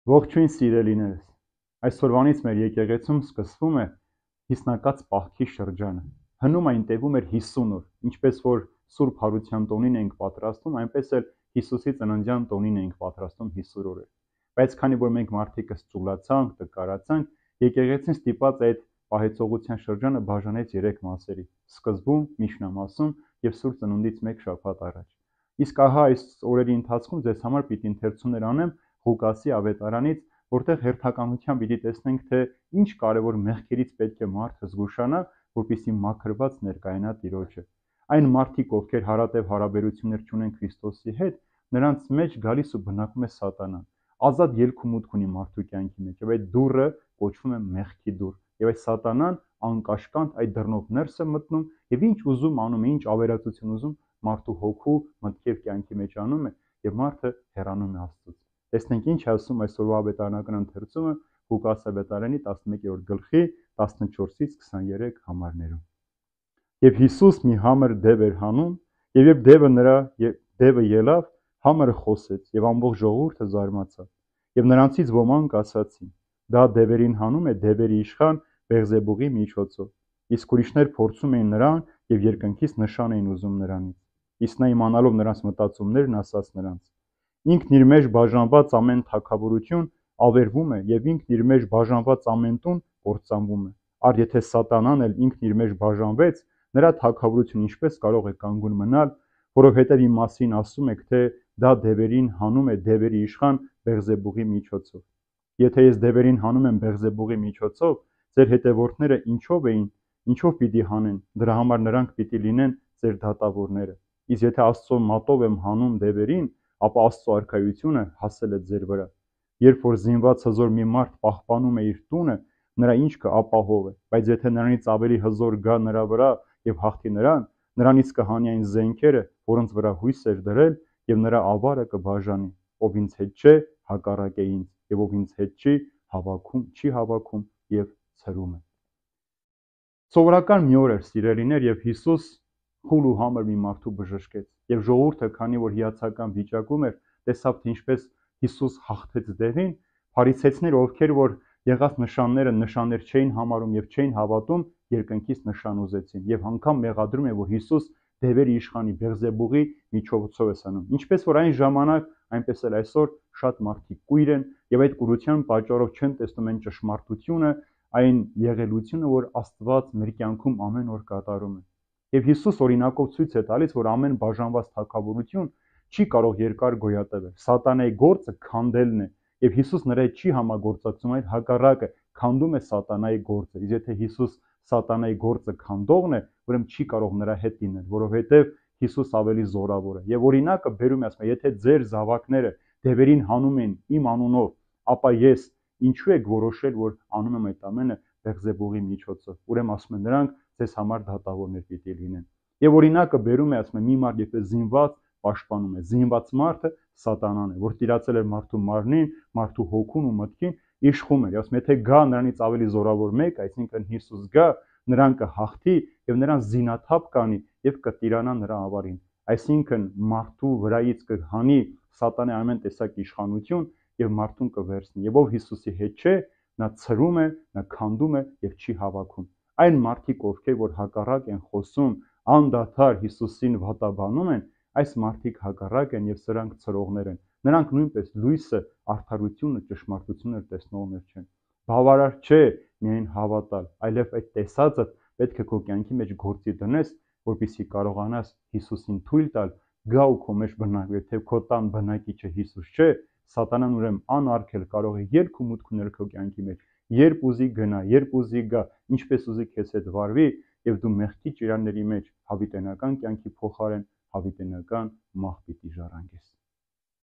Ողջույն սիրելիներս, այսօրվանից մեր եկեղեցում սկսվում է հիսնակաց պահքի շրջանը։ Հնում այն տևում էր 50 օր, ինչպես որ Սուրբ Հարության տոնին ենք պատրաստում, այնպես էլ Հիսուսի ծննդյան տոնին ենք պատրաստում 50 օրեր։ Բայց քանի որ մենք մարդիկս ծուլացանք, տկարացանք, եկեղեցին ստիպած այդ պահեցողության շրջանը բաժանեց 3 մասերի՝ սկզբում, միջնամասում եւ Սուրբ Ծնունդից 1 շաբաթ առաջ։ Իսկ ահա այս օրերի ընթացքում ձեզ համար պիտի ընթերցումներ անեմ Ղուկասի ավետարանից, որտեղ հերթականությամբ պիտի տեսնենք, թե ինչ կարևոր մեղքերից պետք է մարդը զգուշանա, որպեսզի մաքրված ներկայանա Տիրոջը։ Այն մարդիկ, ովքեր հարատև հարաբերություններ չունեն Քրիստոսի հետ, նրանց մեջ գալիս ու բնակվում է Սատանան։ Ազատ ելք ու մուտք ունի մարդու կյանքի մեջ, եւ այդ դուռը կոչվում է մեղքի դուռ։ Եվ այդ Սատանան անկաշկանդ այդ դռնով ներս է մտնում եւ ինչ ուզում անում է, ինչ ավերածություն ուզում մարդու հոգու, մտքի եւ կյանքի մեջ անում է, եւ մարդը հեռանում է Աստծուց։ Տեսնենք ինչ ասում այսօրվա ավետարանական ընթերցումը Ղուկաս ավետարանի 11-րդ գլխի 14-ից 23 համարներում։ Եվ Հիսուս մի համր դև էր հանում, եւ երբ դևը ելավ, համրը խոսեց, եւ ամբողջ ժողովուրդը զարմացավ։ Եվ նրանցից ոմանք ասացին. դա դևերին հանում է դևերի իշխան Բեղզեբուղի միջոցով։ Իսկ ուրիշներ փորձում էին նրան եւ երկնքից նշան էին ուզում նրանից։ Իսկ նա իմանալով նրանց մտածումներն ասաց նրանց. Ինքն իր մեջ բաժանված ամեն թագավորություն ավերվում է եւ ինքն իր մեջ բաժանված ամեն տուն կործանվում է։ Արդ եթե Սատանան էլ ինքն իր մեջ բաժանվեց, նրա թագավորությունը ինչպես կարող է կանգուն մնալ, որովհետեւ իմ մասին ասում եք, թե դա դևերին հանում է դևերի իշխան Բեղզեբուղի միջոցով։ Եթե ես դևերին հանում եմ Բեղզեբուղի միջոցով, ձեր հետևորդները ինչով պիտի հանեն, դրա համար նրանք պիտի լինեն ձեր դատավորները։ Իսկ եթե Աստծո մատով եմ հանում դևերին, ապա Աստծո արքայությունը հասել է ձեր վրա։ Երբ որ զինված հզոր մի մարդ պահպանում է իր տունը, նրա ինչքը ապահով է, բայց եթե նրանից ավելի հզոր գա նրա վրա եւ հաղթի նրան, նրանից կհանի այն զենքերը, որոնց վրա հույս էր դրել, եւ նրա ավարը կբաժանի, ով ինձ հետ չէ, հակառակ է ինձ, եւ ով ինձ հետ չի հավաքում եւ ցրում է։ Սովորական մի օր էր, սիրելիներ, եւ Հիսուս խուլ ու համր մի մարդու բժշկեց, եւ ժողովուրդը, քանի որ հիացական վիճակում էր, տեսավ թե ինչպես Հիսուս հաղթեց դևին, փարիսեցիները, ովքեր որ եղած նշանները նշաններ չէին համարում եւ չէին հավատում, երկնքից նշան ուզեցին եւ անգամ մեղադրում են, որ Հիսուս դևերի իշխանի Բեղզեբուղի միջոցով է անում։ Ինչպես որ այն ժամանակ, այնպես էլ այսօր շատ մարդիկ կույր են եւ այդ կուրության պատճառով չեն տեսնում այն ճշմարտությունը, այն եղելությունը, որ Աստված մեր կյանքում ամեն օր կատարում է։ Եվ Հիսուս օրինակով ցույց է տալիս, որ ամեն բաժանված թագավորություն չի կարող երկար գոյատևել։ Սատանայի գործը քանդելն է, եւ Հիսուս նրա հետ չի համագործակցում, այլ հակառակը քանդում է Սատանայի գործը։ Իսկ եթե Հիսուս Սատանայի գործը քանդողն է, ուրեմն չի կարող նրա հետ լինել, որովհետեւ Հիսուս ավելի զորավոր է։ Եվ օրինակը բերում է, ասում է, եթե ձեր զավակները դևերին հանում են իմ անունով, ապա ես ինչու եք որոշել, որ անում եմ այդ ամենը Բեղզեբուղի միջոցով։ Ուրեմն ասում են նրանք ձեզ համար դատավորներ պիտի լինեն։ Եվ օրինակը բերում է, ասում է, մի մարդ եթե զինված պաշտպանում է, զինված մարդը Սատանան է, որ տիրացել է մարդու մարմնին, մարդու հոգուն ու մտքին, իշխում է։ Ասում է, եթե գա նրանից ավելի զորավոր մեկ, այսինքն Հիսուս գա, նրան կհաղթի եւ նրան զինաթափ կանի եւ կտիրանա նրա ավարին։ Այսինքն մարդու վրայից կհանի Սատանայի ամեն տեսակ իշխանություն եւ մարդուն կվերցնի։ Եվ ով Հիսուսի հետ չէ, նա ցրում է, նա քանդում է եւ չի հավաքում։ Այն մարդիկ, ովքեր որ հակառակ են խոսում, անդադար Հիսուսին վատաբանում են, այս մարդիկ հակառակ են եւ սրանք ցրողներ են։ Նրանք նույնպես լույսը, արդարությունը, ճշմարտությունը տեսնողներ չեն։ Բավարար չէ միայն հավատալ, այլև այդ տեսածը պետք է քո կյանքի մեջ գործի դնես, որպեսզի կարողանաս Հիսուսին թույլ տալ գա ու քո մեջ բնակվի։ Եթե քո տան բնակիչը Հիսուս չէ, Սատանան ուրեմն անարգել կարող է ելք ու մուտք ունել քո կյանքի մեջ, երբ ուզի գնա, երբ ուզի գա, ինչպես ուզի քեզ հետ վարվի, եւ դու մեղքի ճիրանների մեջ հավիտենական կյանքի փոխարեն հավիտենական մահ պիտի ժառանգես։